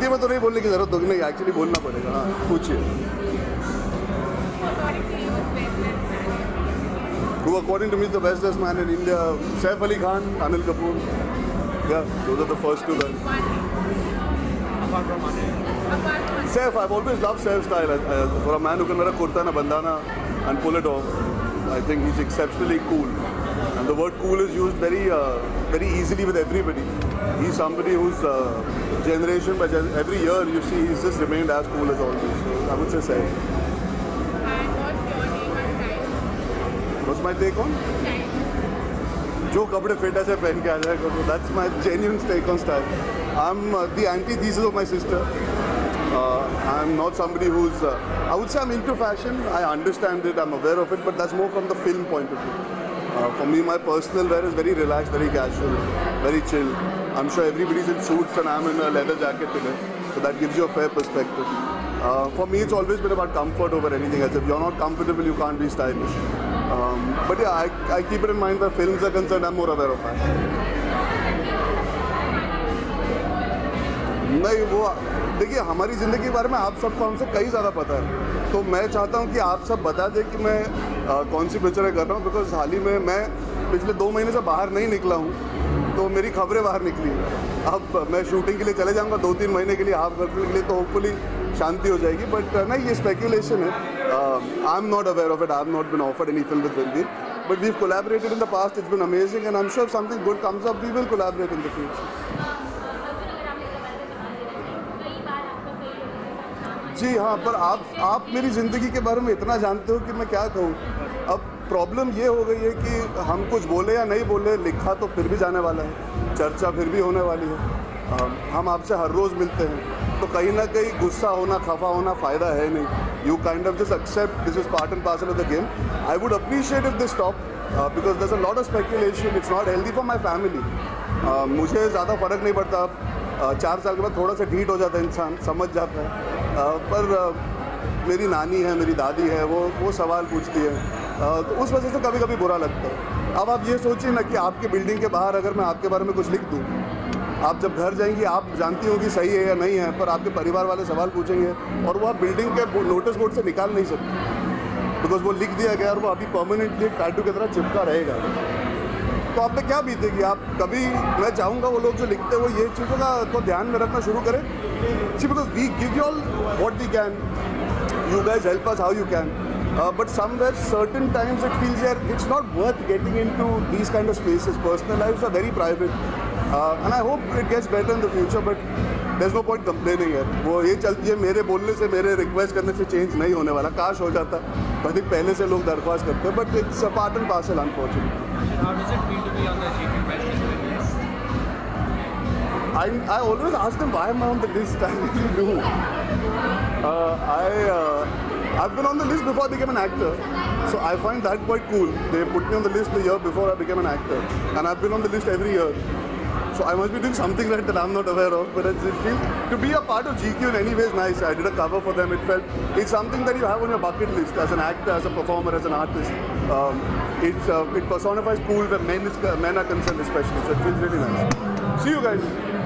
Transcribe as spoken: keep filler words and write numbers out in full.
हिंदी में तो नहीं बोलने की जरूरत होगी, नहीं एक्चुअली बोलना पड़ेगा। हाँ पूछिए। Who according to me is the bestest man in India? Saif Ali Khan, Anil Kapoor. Yeah, those are the first two guys. Apart from Anil. Saif, I've always loved Saif's style. Uh, for a man who can wear a kurta and a bandana and pull it off, I think he's exceptionally cool. And the word cool is used very, uh, very easily with everybody. He's somebody whose uh, generation, by gen every year you see, he's just remained as cool as always. So I would say Saif. What's my take on? जो कपड़े fit ऐसे पहन के आ जाए, that's my genuine take on style. I'm uh, the antithesis of my sister. Uh, I'm not somebody who's, uh, I would say I'm into fashion. I understand it, I'm aware of it, but that's more from the film point of view. Uh, for me, my personal wear is very relaxed, very casual, very chill. I'm sure everybody's in suits and I'm in a leather jacket today, so that gives you a fair perspective. Uh, for me, it's always been about comfort over anything else. If you're not comfortable, you can't be stylish. Um, but yeah, I, I keep it in mind that films are concerned, I'm more aware of fashion. नहीं वो देखिए, हमारी ज़िंदगी के बारे में आप सबको हमसे कई ज़्यादा पता है, तो मैं चाहता हूँ कि आप सब बता दें कि मैं आ, कौन सी पिक्चरें कर रहा हूँ, बिकॉज हाल ही में मैं पिछले दो महीने से बाहर नहीं निकला हूँ, तो मेरी खबरें बाहर निकली। अब मैं शूटिंग के लिए चले जाऊँगा दो तीन महीने के लिए, हाफ गर्लफ्रेंड के लिए, तो होपफुली शांति हो जाएगी। बट नहीं, ये स्पेकुलेशन है। I am not aware of it, I have not been offered any film with Ranveer, but we have collaborated in the past, it's been amazing and I am sure if something good comes up we will collaborate in the future. जी हाँ, पर आप आप मेरी ज़िंदगी के बारे में इतना जानते हो कि मैं क्या कहूँ। अब प्रॉब्लम ये हो गई है कि हम कुछ बोले या नहीं बोले, लिखा तो फिर भी जाने वाला है, चर्चा फिर भी होने वाली है। हम आपसे हर रोज़ मिलते हैं, तो कहीं ना कहीं गुस्सा होना, खफा होना फ़ायदा है नहीं। You kind of just accept this is part and parcel of the game. I would appreciate if this stop because there is a lot of speculation, it's not healthy for my family. मुझे ज़्यादा फ़र्क नहीं पड़ता, uh, चार साल के बाद थोड़ा सा ढीठ हो जाता है इंसान, समझ जाता है। uh, पर uh, मेरी नानी है, मेरी दादी है, वो वो सवाल पूछती है, uh, तो उस वजह से कभी कभी बुरा लगता है। अब आप ये सोचिए ना कि आपके बिल्डिंग के बाहर अगर मैं आपके बारे में कुछ लिख दूँ, आप जब घर जाएंगी आप जानती हो कि सही है या नहीं है, पर आपके परिवार वाले सवाल पूछेंगे और वो आप बिल्डिंग के नोटिस बोर्ड से निकाल नहीं सकते, बिकॉज वो लिख दिया गया और वो अभी परमानेंटली टैटू की तरह चिपका रहेगा। तो आप पे क्या बीतेगी? आप कभी, मैं चाहूँगा वो लोग जो लिखते हैं वो ये चीज़ों का तो ध्यान में रखना शुरू करें। See because we give you all what we can, you guys help us how you can, but somewhere certain times it feels यार it's not worth getting into these kind of spaces. Personal lifes are very private and I hope it gets better in the future, but there is no point complaining है। वो ये चलती है, मेरे बोलने से, मेरे रिक्वेस्ट करने से चेंज नहीं होने वाला। काश हो जाता, बट पहले से लोग दरख्वास्त करते हैं, but it's a part and parcel unfortunately. How does it feel to be on the G Q Best list? I, I always ask them why am I on the list. I really do. Uh, I, uh, I've been on the list before I became an actor, so I find that quite cool. They put me on the list the year before I became an actor, and I've been on the list every year. So I must be doing something right that I'm not aware of. But it feels to be a part of G Q in any way is nice. I did a cover for them. It felt it's something that you have on your bucket list as an actor, as a performer, as an artist. Um, it's uh, it personifies cool where men is men are concerned, especially. So it feels really nice. See you guys.